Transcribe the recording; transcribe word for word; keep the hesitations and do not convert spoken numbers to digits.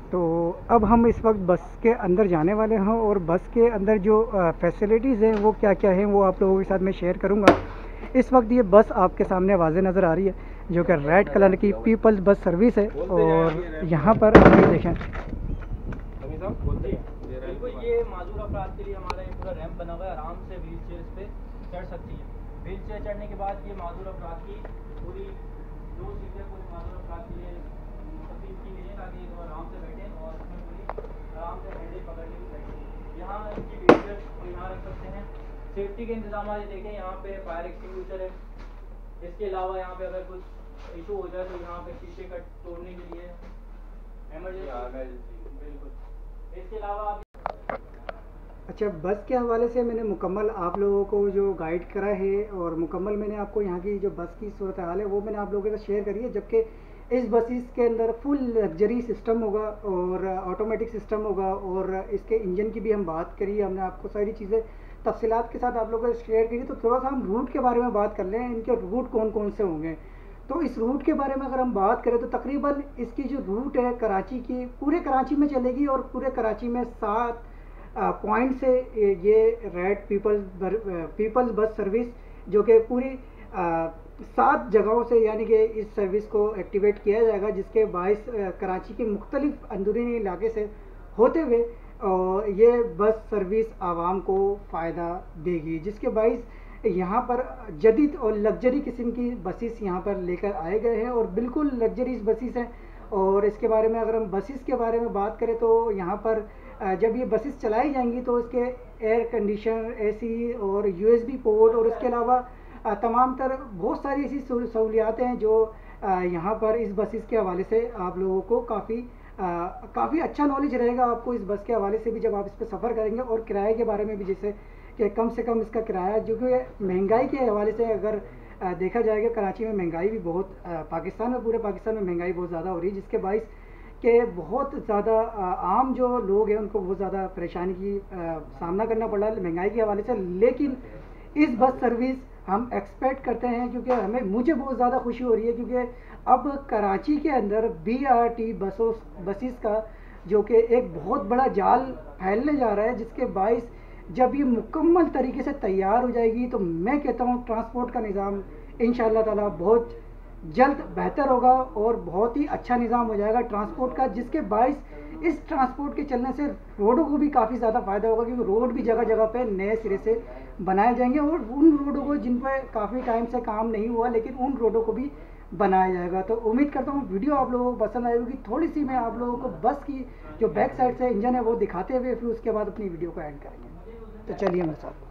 तो अब हम इस वक्त बस के अंदर जाने वाले हैं और बस के अंदर जो फैसिलिटीज़ हैं वो क्या क्या हैं वो आप लोगों के साथ मैं शेयर करूंगा। इस वक्त ये बस आपके सामने वाज़े नज़र आ रही है जो कि रेड कलर की पीपल्स बस सर्विस है। और यहाँ पर आप ये देखें, बिल्कुल ये माजूर अफराद के लिए हमारा ये पूरा रैंप बना हुआ है, आराम से व्हील चेयर पे चढ़ सकती है। व्हील चेयर चढ़ने के बाद ये माजूर अफराद की पूरी दो सीटें पूरे माजूर अफराद के लिए तकसीम की गई है ताकि वो आराम से बैठें और उसमें पूरी आराम से हैंडल पकड़ के भी बैठें। यहाँ इनकी व्हील चेयर को यहाँ रख सकते हैं। सेफ्टी के इंतजाम ये देखें, यहाँ पे फायर एक्सटिंग्विशर है। इसके अलावा यहाँ पे अगर कुछ इशू हो जाए तो यहाँ पे शीशे का तोड़ने के लिए इमरजेंसी बिल्कुल। इसके अलावा अच्छा, बस के हवाले से मैंने मुकम्मल आप लोगों को जो गाइड करा है और मुकम्मल मैंने आपको यहाँ की जो बस की सूरत हाल है वो मैंने आप लोगों के साथ शेयर करी है। जबकि इस बसेस के अंदर फुल लग्जरी सिस्टम होगा और ऑटोमेटिक सिस्टम होगा और इसके इंजन की भी हम बात करी, हमने आपको सारी चीज़ें तफसीलात के साथ आप लोगों को शेयर करी। तो थोड़ा सा हम रूट के बारे में बात कर लें, इनके रूट कौन कौन से होंगे। तो इस रूट के बारे में अगर हम बात करें तो तकरीबन इसकी जो रूट है कराची की, पूरे कराची में चलेगी और पूरे कराची में सात पॉइंट से ये red peoples peoples bus service जो कि पूरी आ, सात जगहों से यानी कि इस सर्विस को एक्टिवेट किया जाएगा, जिसके बाइस कराची के मुख्तलिफ अंदरूनी इलाके से होते हुए और ये बस सर्विस आवाम को फ़ायदा देगी, जिसके बाइस यहाँ पर जदीद और लग्जरी किस्म की बसेस यहाँ पर लेकर आए गए हैं और बिल्कुल लग्जरीज बसेस हैं। और इसके बारे में अगर हम बसेस के बारे में बात करें तो यहाँ पर जब ये बसेस चलाई जाएंगी तो इसके एयर कंडीशनर, एसी और यूएसबी पोर्ट और इसके अलावा तमाम तर बहुत सारी ऐसी सहूलियातें हैं जो यहाँ पर इस बसेस के हवाले से आप लोगों को काफ़ी काफ़ी अच्छा नॉलेज रहेगा आपको इस बस के हवाले से भी जब आप इस पर सफ़र करेंगे। और किराए के बारे में भी, जैसे कि कम से कम इसका किराया जो कि महंगाई के हवाले से अगर देखा जाएगा, कराची में महंगाई भी बहुत, पाकिस्तान में पूरे पाकिस्तान में महंगाई बहुत ज़्यादा हो रही है, जिसके बाइस के बहुत ज़्यादा आम जो लोग हैं उनको बहुत ज़्यादा परेशानी की सामना करना पड़ रहा है महंगाई के हवाले से। लेकिन इस बस सर्विस हम एक्सपेक्ट करते हैं, क्योंकि हमें मुझे बहुत ज़्यादा खुशी हो रही है क्योंकि अब कराची के अंदर बीआरटी बसों बसेस का जो कि एक बहुत बड़ा जाल फैलने जा रहा है, जिसके बाइस जब ये मुकम्मल तरीके से तैयार हो जाएगी तो मैं कहता हूँ ट्रांसपोर्ट का निज़ाम इंशाअल्लाह ताला बहुत जल्द बेहतर होगा और बहुत ही अच्छा निज़ाम हो जाएगा ट्रांसपोर्ट का, जिसके बाइस इस ट्रांसपोर्ट के चलने से रोडों को भी काफ़ी ज़्यादा फ़ायदा होगा, क्योंकि रोड भी जगह जगह पे नए सिरे से बनाए जाएंगे और उन रोडों को जिन पर काफ़ी टाइम से काम नहीं हुआ लेकिन उन रोडों को भी बनाया जाएगा। तो उम्मीद करता हूँ वीडियो आप लोगों को पसंद आएगी। थोड़ी सी मैं आप लोगों को बस की जो बैक साइड से इंजन है वो दिखाते हुए फिर उसके बाद अपनी वीडियो को एंड करेंगे। तो चलिए मेरे साथ।